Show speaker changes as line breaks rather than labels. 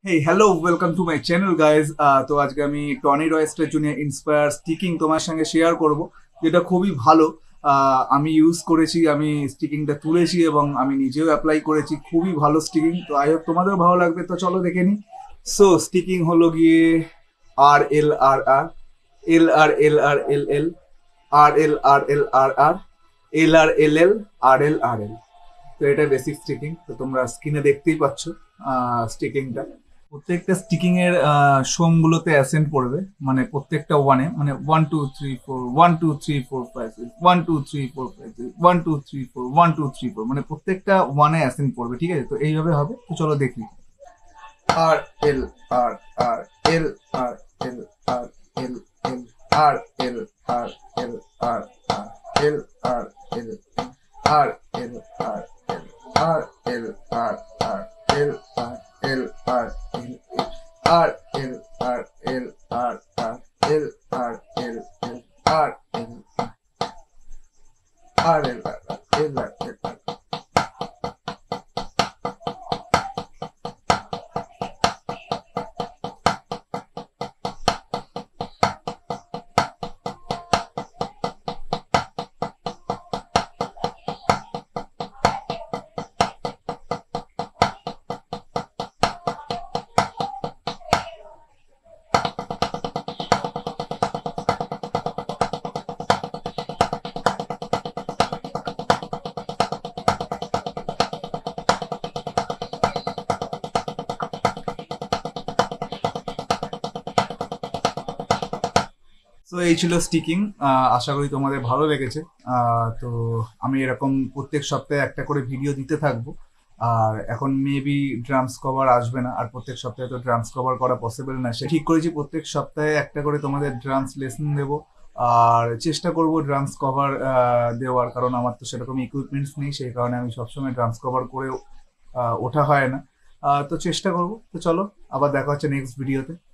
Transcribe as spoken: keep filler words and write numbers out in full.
Hey hello welcome to my channel guys. তো আজকে আমি Tony Royster junior inspire sticking তোমার সঙ্গে শেয়ার করব, যেটা খুবই ভালো। আহ, আমি ইউজ করেছি, আমি স্টিকিংটা তুলেছি এবং আমি নিজেও অ্যাপ্লাই করেছি। খুবই ভালো স্টিকিং, তো আই হোপ তোমাদেরও ভালো লাগবে। তো চলো দেখে নিই। সো স্টিকিং হলো গিয়ে আর এল আর আর, এল আর এল আর এল এল, আর এল আর এল আর আর, এল আর এল এল, আর এল আর এল। তো এটা বেসিক স্টিকিং, তো তোমরা স্ক্রিনে দেখতেই পাচ্ছ স্টিকিংটা। প্রত্যেকটা স্টিকিং এর সোম গুলোতে অ্যাসেন্ট পড়বে, মানে প্রত্যেকটা ওয়ানে, মানে one two three four, one two three four five six, one two three four five six, one two three four, one two three four, মানে প্রত্যেকটা ওয়ানে অ্যাসেন্ট পড়বে। ঠিক আছে, তো এইভাবে হবে। তো চলো দেখি। আর এল আর আর এল আর এল আর এল এল আর এল আর এল আর আর এল আর এল আর এল আর এল আর এল আর আর এল আর এল আর এল আর এল আর এল আর আর এল আর এল এল আর এল আর এল আর এল আর এল। তো এই ছিল স্টিকিং। আশা করি তোমাদের ভালো লেগেছে। আহ, তো আমি এরকম প্রত্যেক সপ্তাহে একটা করে ভিডিও দিতে থাকবো। আর এখন মেবি ড্রামস কভার আসবে না, আর প্রত্যেক সপ্তাহে তো ড্রামস কভার করা পসিবল না। সে ঠিক করেছি প্রত্যেক সপ্তাহে একটা করে তোমাদের ড্রামস লেসন দেবো। আর চেষ্টা করব ড্রামস কভার দেওয়ার, কারণ আমার তো সেরকম ইকুইপমেন্টস নেই, সেই কারণে আমি সবসময় ড্রামস কভার করে আহ, ওঠা হয় না। আহ, তো চেষ্টা করব। তো চলো, আবার দেখা হচ্ছে নেক্সট ভিডিওতে।